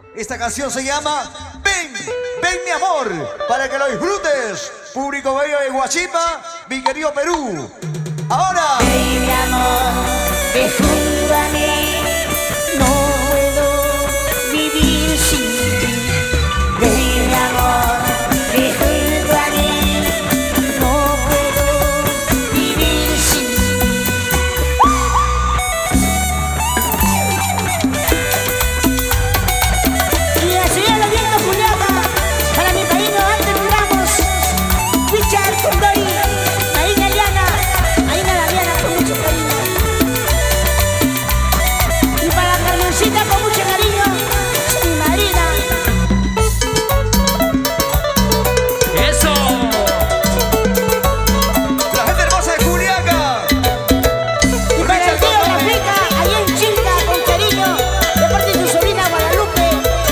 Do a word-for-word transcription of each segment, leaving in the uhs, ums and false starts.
Esta canción se llama Ven, ven mi amor, para que lo disfrutes. Público bello de Huachipa, mi querido Perú. Ahora. Ven mi amor, ven junto a mí. No puedo vivir sin ti. Ven mi amor, ven junto a mí. No puedo vivir sin ti. Y así es la vieja Juliana, para mi padrino Antonio Ramos, Richard Condori, Marina Liana, Marina la Diana con mucho cariño. Y para Carmencita con mucho cariño, mi Marina. ¡Eso! La gente hermosa de Juliaca. Y para el tío Rafrica, allá en Chilca, con cariño, de parte de tu sobrina Guadalupe.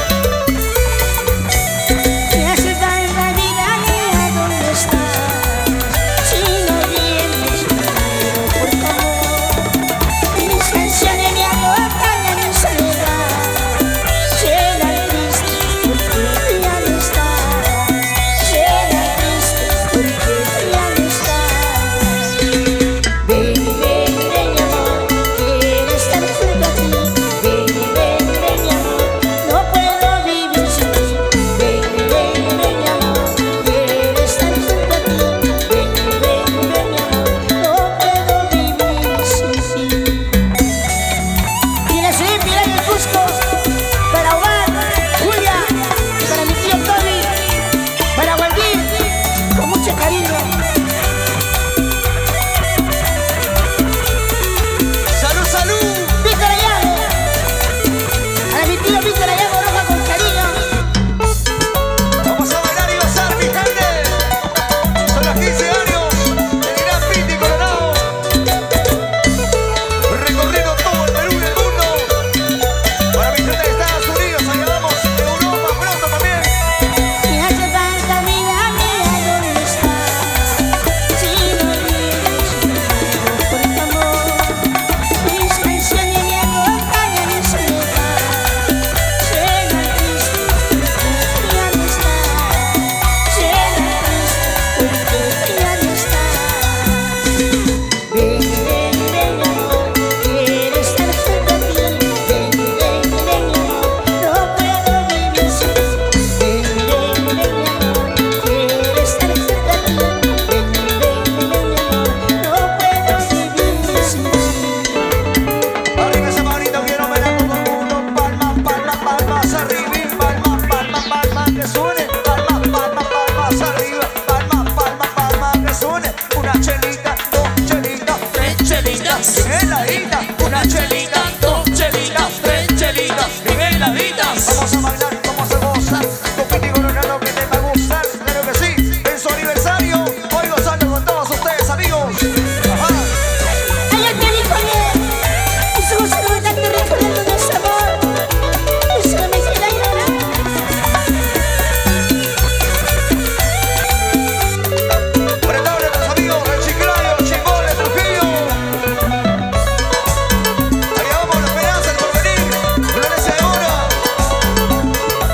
Me hace falta vida mía, ¿dónde estás? Si no vienes, muero por tu amor. Mis canciones me acompañan en soledad. Llena triste porque ya no estás. Llena triste porque ya no estás. Ven, ven, ven mi amor, quiero estar junto a ti. Ven, ven, ven mi amor, no puedo vivir sin ti. Ven, ven, ven mi amor, quiero estar junto a ti. Ven, ven, ven mi amor, no puedo vivir sin ti. Y la ciudad de Pilar del Cusco, para Omar, Julia, para mi tío Tony, para Waldir, con mucho cariño. Salud, salud. Víctor Ayago, a mi tío Víctor Ayago Roja con cariño. Vamos a bailar y gozar, mi gente. Son los quince años del Gran Piti Coronado. Recorriendo todo el Perú y el mundo. Para mi gente de Estados Unidos, allá vamos, Europa pronto también. Me hace falta vida mía, ¿dónde estás? Si no vienes, muero por tu amor. Mis canciones me acompañan en soledad. Llena triste porque ya no estás. Llena triste porque ya no estás. Ven, ven, ven mi amor, quiero estar junto a ti. Ven, ven, ven mi amor, no puedo vivir sin ti. Ven, ven, ven mi amor, quiero estar junto a ti. Ven, ven, ven mi amor, no puedo vivir sin ti. Arriba esa manita, quiero ver a todo el mundo. Palmas, palmas, palmas arriba. Y palmas, palmas, palmas que suene. Palmas, palmas, palmas arriba. Palmas, palmas, palmas que suene. Una chelita, dos chelitas, tres chelitas. Bien heladita. Una chelita, dos chelitas, tres chelitas. Bien heladitas. Vamos a bailar, vamos a gozar. Con Piti Coronado que te va a gustar. Claro que sí. En su aniversario, hoy gozando con todos ustedes, amigos. Ajá. Ay, el pericoñe, eso no se lo tanto recordando nuestro amor. Eso no me queda llorar. Presentable a nuestros amigos de Chiclayo, Chingón, de Trujillo. Allá vamos, la esperanza, el porvenir, Florencia de Oro.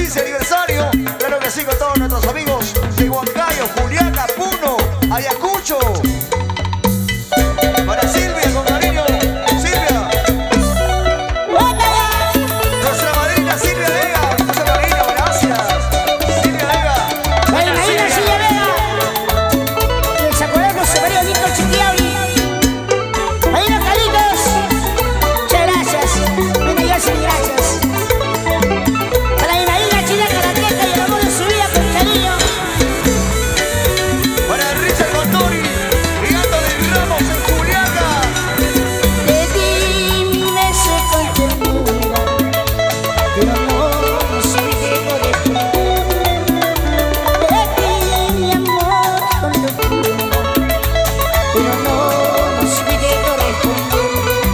quince aniversario. Claro que sí, con todos nuestros amigos de Huancayo, Juliaca, Puno, Ayacucho. Para Silvia, con cariño. Silvia. Nuestra madrina Silvia Vega. Nuestra madrina, gracias. Silvia Vega. La madrina Silvia Vega. El Zacoral José María Víctor Chiquiauri. Madrina Calitos. Muchas gracias. Bueno, yo sí, gracias. Para mi madrina Chila Carateca y el amor de su vida con cariño. Para Richard Contori, Gato de Ramos en Juliaca. Te di mi beso con ternura, pero no supe corresponder. Te di mi amor con locura, pero no supe corresponder.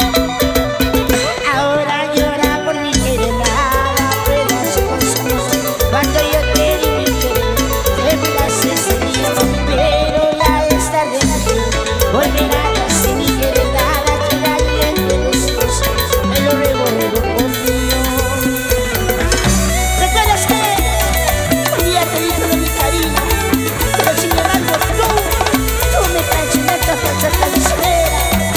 Ahora llora por mi querer, nada puedo hacer con su amor. Cuando yo te di mi querer, te burlaste ese día, pero ya es tarde, volverás a mi querer, nada queda bien de los dos, me lo ruego, ruego por Dios. ¿Recuerdas que un día te di todo mi cariño, pero sin embargo tú, tú me traicionaste por ser tan severa?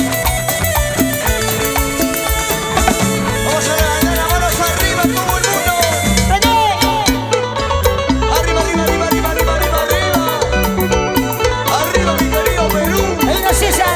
Vamos a levantar las manos arriba, todo el mundo. ¡René! Arriba, arriba, arriba, arriba, arriba, arriba, arriba. Arriba, mi querido Perú. Ahí no César.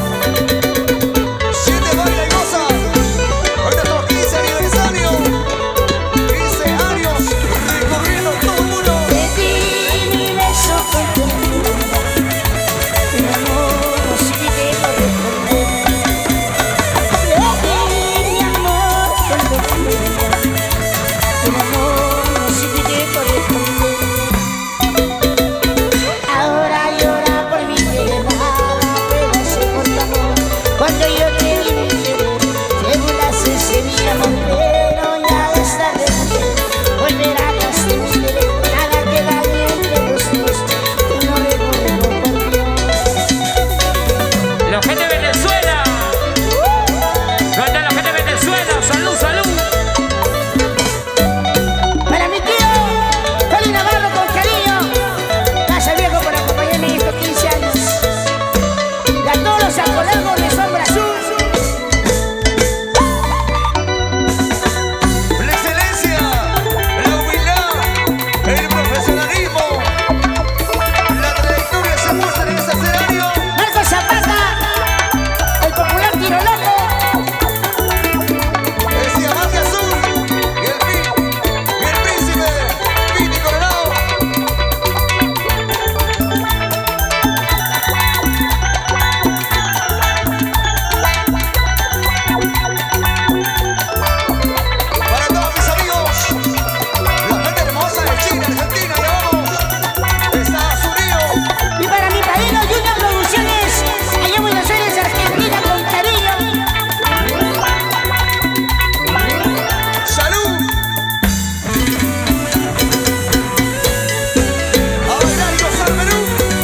Siete baila y goza. Hoy nuestro quince aniversario. quince años recorriendo todo el mundo. Te di mi beso con ternura, pero no supe corresponder. Te di mi amor con locura, pero no supe corresponder. Ahora llora por mi querer, nada puedo hacer por tu amor. Cuando yo te di mi querer, te burlaste ese día, amor, pero ya es tarde, volverás a mi querer, nada queda bien entre los dos, te lo ruego, ruego por Dios. La gente de Venezuela. ¿Dónde está la gente de Venezuela? Salud, salud. Para mi tío, Feli Navarro con cariño. Gracias viejo por acompañarme en estos quince años. Y a todos los zacolangos de Sombra Azul. La excelencia, la humildad, el profesionalismo, la trayectoria se muestra en este escenario. Marco Zapata, el popular tiro loco. El diamante azul y el pi- y el príncipe Piti Coronado. Para todos mis amigos, la gente hermosa de Chile, Argentina, ya vamos. Estados Unidos. Y para mi padrino Junior Producciones, allá en Buenos Aires, Argentina, con cariño. ¡Salud! A bailar y gozar Perú.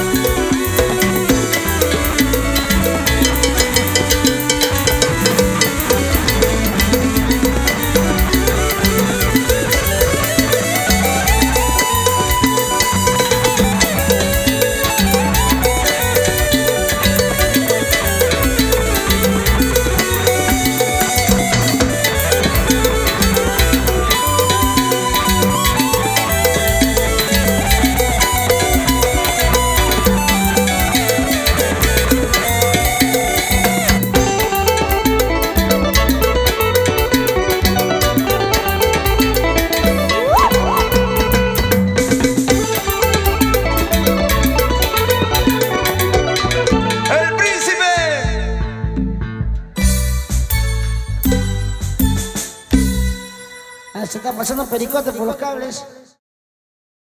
¡El príncipe! Ah, se está pasando pericote por los cables.